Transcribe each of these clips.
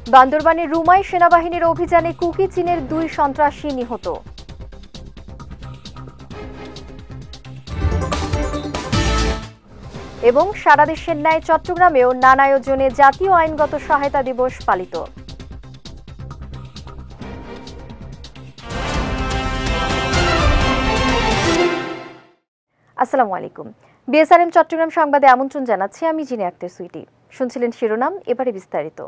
বান্দরবানের রুমায় সেনাবাহিনীর অভিযানে কুকি চীনের 2 সন্ত্রাসী নিহত। এবং সারা দেশের ন্যায় চট্টগ্রামেও নানা আয়োজনে জাতীয় আইনগত সহায়তা দিবস পালিত। আসসালামু আলাইকুম। বিএসআরএম চট্টগ্রাম সংবাদে আমন্ত্রণ জানাচ্ছি আমি জিনে আক্তার সুইটি। শুনছিলেন শিরোনাম, এবারে বিস্তারিত।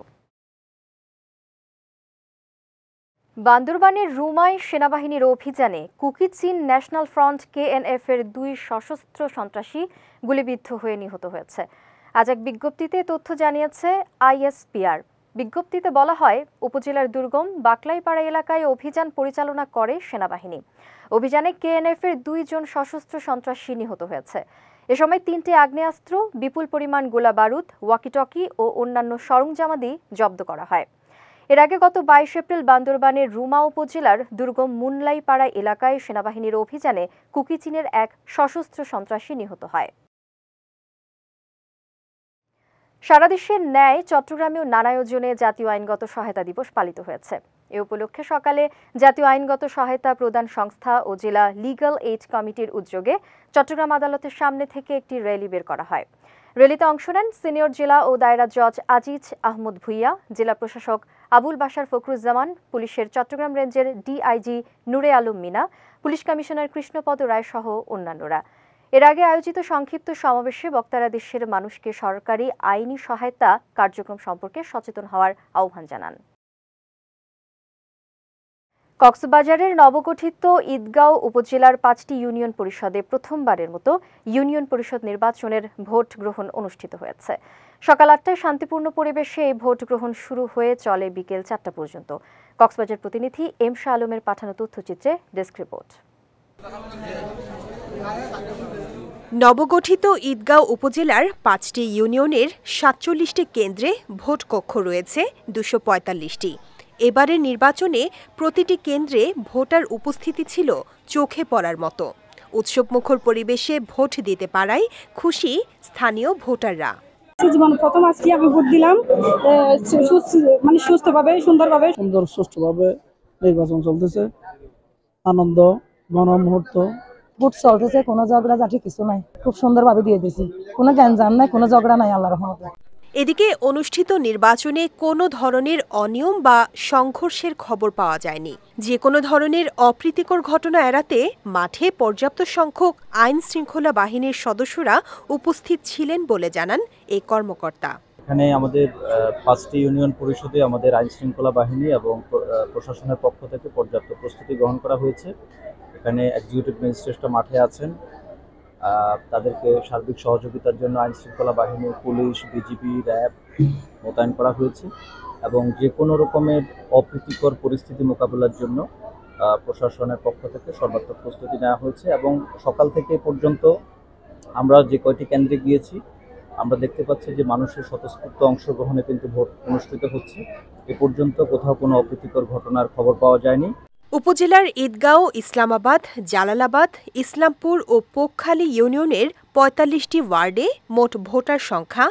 বান্দরবানের রুমায় সেনাবাহিনীর অভিযানে কুকি চীন ন্যাশনাল ফ্রন্ট কেএনএফ এর 2 সশস্ত্র সন্ত্রাসী গুলিবিদ্ধ হয়ে নিহত হয়েছে। আজ এক বিজ্ঞপ্তিতে তথ্য জানিয়েছে আইএসপিআর। বিজ্ঞপ্তিতে বলা হয়, উপজেলার দুর্গম বাকলাইপাড়া এলাকায় অভিযান পরিচালনা করে সেনাবাহিনী। অভিযানে কেএনএফ এর 2 জন সশস্ত্র সন্ত্রাসী নিহত হয়েছে। এ সময় 3টি আগ্নেয়াস্ত্র, বিপুল পরিমাণ গোলা বারুদ, ওয়াকিটকি ও অন্যান্য সরঞ্জামাদি জব্দ করা হয়। এর আগে গত 22 এপ্রিল বান্দরবানের রুমা উপজেলার দুর্গম মুনলাইপাড়া এলাকায় সেনাবাহিনীর অভিযানে কুকি চীনের এক সশস্ত্র সন্ত্রাসী নিহত হয়। সারা দেশের ন্যায় চট্টগ্রামেও নানা আয়োজনে জাতীয় আইনগত সহায়তা দিবস পালিত হয়েছে। এ উপলক্ষে সকালে জাতীয় আইনগত সহায়তা প্রদান সংস্থা ও জেলা লিগ্যাল এইড কমিটির উদ্যোগে চট্টগ্রাম আদালতের সামনে থেকে একটি র্যালি বের করা হয়। র্যালিতে অংশ নেন সিনিয়র জেলা ও দায়রা জজ আজিজ আহমদ ভুইয়া, জেলা প্রশাসক আবুল বাশার ফখরুজ্জামান, পুলিশের চট্টগ্রাম রেঞ্জের DIG Nure Alam Mina, police commissioner Krishnapada Roy সহ অন্যান্যরা। এর আগে আয়োজিত সংক্ষিপ্ত সমাবেশে বক্তারা দেশের মানুষকে সরকারি আইনি সহায়তা কার্যক্রম সম্পর্কে সচেতন হওয়ার আহ্বান জানান। কক্সবাজারের নবগঠিত ঈদগাঁও উপজেলার 5টি ইউনিয়ন পরিষদে প্রথমবারের মতো ইউনিয়ন পরিষদ নির্বাচনের ভোট গ্রহণ অনুষ্ঠিত হয়েছে। সকাল 8টায় শান্তিপূর্ণ পরিবেশে এই ভোট গ্রহণ শুরু হয়ে চলে বিকেল 4টা পর্যন্ত। কক্সবাজার প্রতিনিধি এম শাহ আলমের পাঠানো তথ্যচিত্রে ডেস্ক রিপোর্ট। নবগঠিত ঈদগাঁও উপজেলার 5টি ইউনিয়নের 47টি কেন্দ্রে ভোট কক্ষ রয়েছে 245টি। এবারের নির্বাচনে প্রতিটি কেন্দ্রে ভোটার উপস্থিতি ছিল চোখে পড়ার মতো। উৎসবমুখর পরিবেশে ভোট দিতে পারায় খুশি স্থানীয় ভোটাররা। জীবন প্রথম আজকে আমি ভোট দিলাম, সুস্থভাবে সুষ্ঠুভাবে নির্বাচন চলতেছে, আনন্দ ঘন মুহূর্ত। ভোট চলতেছে, কোনো ঝগড়াঝাটি কিছু নাই, খুব সুন্দরভাবে দিয়ে দিয়েছি, কোনো গ্যাঞ্জাম নাই, কোনো ঝগড়া নাই, আল্লাহর রহমতে। এদিকে অনুষ্ঠিত নির্বাচনে কোনো ধরনের অনিয়ম বা সংঘর্ষের খবর পাওয়া যায়নি। যে কোনো ধরনের অপ্রীতিকর ঘটনা এড়াতে মাঠে পর্যাপ্ত সংখ্যক আইন শৃঙ্খলা বাহিনীর সদস্যরা উপস্থিত ছিলেন বলে জানান এই কর্মকর্তা। এখানে আমাদের 5টি ইউনিয়ন পরিষদে আমাদের আইন শৃঙ্খলা বাহিনী এবং প্রশাসনের পক্ষ থেকে পর্যাপ্ত প্রস্তুতি গ্রহণ করা হয়েছে। এখানে এক্সিকিউটিভ ম্যাজিস্ট্রেটরা মাঠে আছেন, তাদেরকে সার্বিক সহযোগিতার জন্য আইন শৃঙ্খলা বাহিনী, পুলিশ, বিজিবি, র্যাব মোতায়েন করা হয়েছে এবং যে কোনো রকমের অপ্রীতিকর পরিস্থিতি মোকাবেলার জন্য প্রশাসনের পক্ষ থেকে সর্বাত্মক প্রস্তুতি নেওয়া হয়েছে। এবং সকাল থেকে পর্যন্ত আমরা যে কয়টি কেন্দ্রে গিয়েছি আমরা দেখতে পাচ্ছি যে মানুষের স্বতঃস্ফূর্ত অংশগ্রহণে কিন্তু ভোট অনুষ্ঠিত হচ্ছে। এ পর্যন্ত কোথাও কোনো অপ্রীতিকর ঘটনার খবর পাওয়া যায়নি। উপজেলার ঈদগাঁও, ইসলামাবাদ, জালালাবাদ, ইসলামপুর ও পোকখালী ইউনিয়নের 45টি ওয়ার্ডে মোট ভোটার সংখ্যা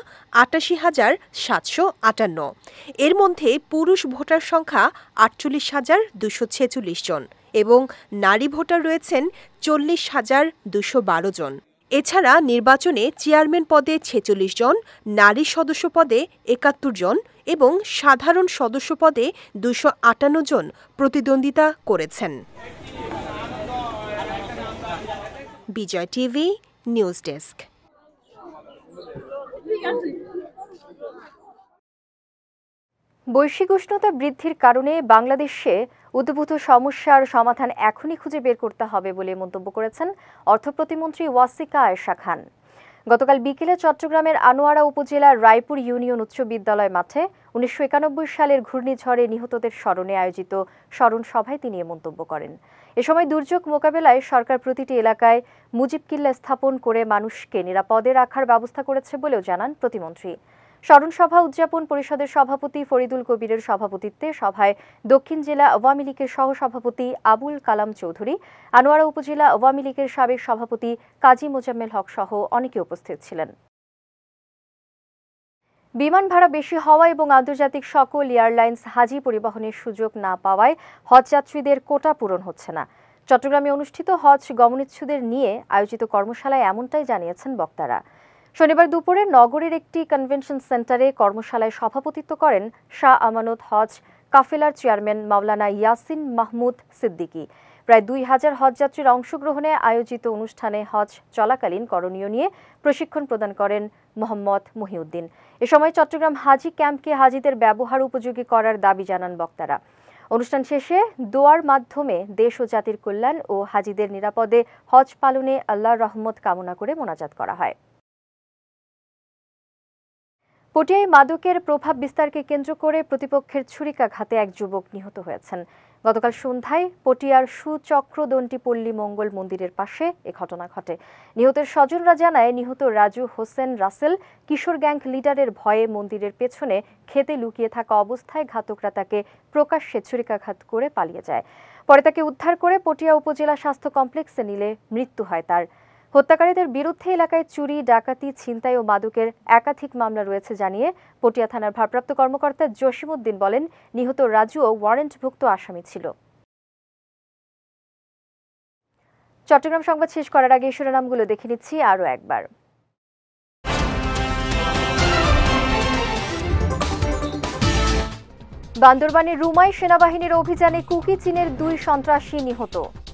88,758। এর মধ্যে পুরুষ ভোটার সংখ্যা 48,246 জন এবং নারী ভোটার রয়েছেন 40,212 জন। এছাড়া নির্বাচনে চেয়ারম্যান পদে 46 জন, নারী সদস্য পদে 71 জন এবং সাধারণ সদস্য পদে 258 জন প্রতিদ্বন্দ্বিতা করেছেন। Bijoy TV news desk. বৈশ্বিক উষ্ণতা বৃদ্ধির কারণে বাংলাদেশে উদ্ভূত সমস্যার সমাধান এখনই খুঁজে বের করতে হবে বলে মন্তব্য করেছেন অর্থ প্রতিমন্ত্রী ওয়াসিকা আয়েশা খান। গতকাল বিকেলে চট্টগ্রামের আনোয়ারা উপজেলার রায়পুর ইউনিয়ন উচ্চ বিদ্যালয় মাঠে 1991 সালের ঘূর্ণিঝড়ে নিহতদের স্মরণে আয়োজিত স্মরণ সভায় তিনি এ মন্তব্য করেন। এ সময় দুর্যোগ মোকাবেলায় সরকার প্রতিটি এলাকায় মুজিব কিল্লা স্থাপন করে মানুষকে নিরাপদে রাখার ব্যবস্থা করেছে বলেও জানান প্রতিমন্ত্রী। স্মরণ সভা উদযাপন পরিষদের সভাপতি ফরিদুল কবিরের সভাপতিত্বে সভায় দক্ষিণ জেলা আওয়ামী লীগের সহসভাপতি আবুল কালাম চৌধুরী, আনোয়ারা উপজেলা আওয়ামী লীগের সাবেক সভাপতি কাজী মোজাম্মেল হক সহ অনেকে উপস্থিত ছিলেন। বিমান ভাড়া বেশি হওয়া এবং আন্তর্জাতিক সকল এয়ারলাইন্স হাজি পরিবহনের সুযোগ না পাওয়ায় হজযাত্রীদের কোটা পূরণ হচ্ছে না। চট্টগ্রামে অনুষ্ঠিত হজ গমনিচ্ছুদের নিয়ে আয়োজিত কর্মশালায় এমনটাই জানিয়েছেন বক্তারা। শনিবার দুপুরে নগরের একটি কনভেনশন সেন্টারে কর্মশালায় সভাপতিত্ব করেন শাহ আমানত হজ কাফেলার চেয়ারম্যান মাওলানা ইয়াসিন মাহমুদ সিদ্দিকী। প্রায় 2000 হজযাত্রীর অংশগ্রহণে আয়োজিত অনুষ্ঠানে হজ চলাকালীন করণীয় নিয়ে প্রশিক্ষণ প্রদান করেন মোহাম্মদ মহিউদ্দিন। এ সময় চট্টগ্রাম হাজি ক্যাম্পকে হাজিদের ব্যবহার উপযোগী করার দাবি জানান বক্তারা। অনুষ্ঠান শেষে দোয়ার মাধ্যমে দেশ ও জাতির কল্যাণ ও হাজিদের নিরাপদে হজ পালনে আল্লাহর রহমত কামনা করে মোনাজাত করা হয়। পটিয়ায় মাদকের প্রভাব বিস্তারকে কেন্দ্র করে প্রতিপক্ষের ছুরিকাঘাতে এক যুবক নিহত হয়েছেন। গতকাল সন্ধ্যায় পটিয়ার সুচক্রদণ্ডী পল্লী মঙ্গল মন্দিরের পাশে এ ঘটনা ঘটে। নিহতের স্বজনরা জানায়, নিহত রাজু হোসেন রাসেল কিশোর গ্যাং লিডারের ভয়ে মন্দিরের পেছনে খেতে লুকিয়ে থাকা অবস্থায় ঘাতকরা তাকে প্রকাশ্যে ছুরিকাঘাত করে পালিয়ে যায়। পরে তাকে উদ্ধার করে পটিয়া উপজেলা স্বাস্থ্য কমপ্লেক্সে নিলে মৃত্যু হয় তার। হত্যাকারীদের বিরুদ্ধে এলাকায় চুরি, ডাকাতি, ছিনতাই ও মাদকের একাধিক মামলা রয়েছে জানিয়ে পটিয়া থানার ভারপ্রাপ্ত কর্মকর্তা জসিমউদ্দিন বলেন, নিহত রাজুও ওয়ারেন্টভুক্ত আসামি ছিল। চট্টগ্রাম সংবাদ শেষ করার আগে শিরোনামগুলো দেখে নিচ্ছি আরও একবার। বান্দরবানের রুমায় সেনাবাহিনীর অভিযানে কুকি চীনের 2 সন্ত্রাসী নিহত।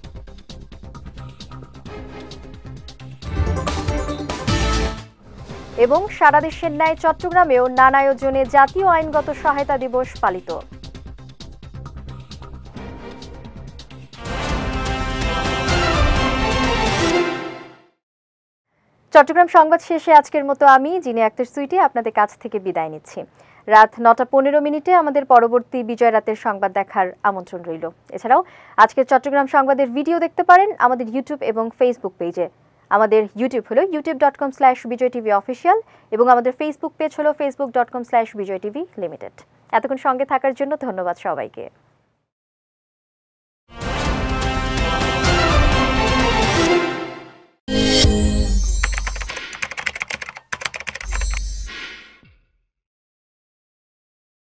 এবং সারা দেশের ন্যায় চট্টগ্রামেও নানা আয়োজনে জাতীয় আইনগত সহায়তা দিবস পালিত। চট্টগ্রাম সংবাদ শেষে আজকের মতো আমি জিনি আক্তার সুইটি আপনাদের কাছ থেকে বিদায় নিচ্ছি। রাত 9:15 আমাদের পরবর্তী বিজয় রাতের সংবাদ দেখার আমন্ত্রণ রইল। এছাড়াও আজকের চট্টগ্রাম সংবাদের ভিডিও দেখতে পারেন আমাদের ইউটিউব এবং ফেসবুক পেজে। আমাদের ইউটিউব হলো youtube.com/BijoyTVOfficial এবং আমাদের ফেসবুক পেজ হলো facebook.com/BijoyTVLimited। এতক্ষণ সঙ্গে থাকার জন্য ধন্যবাদ সবাইকে।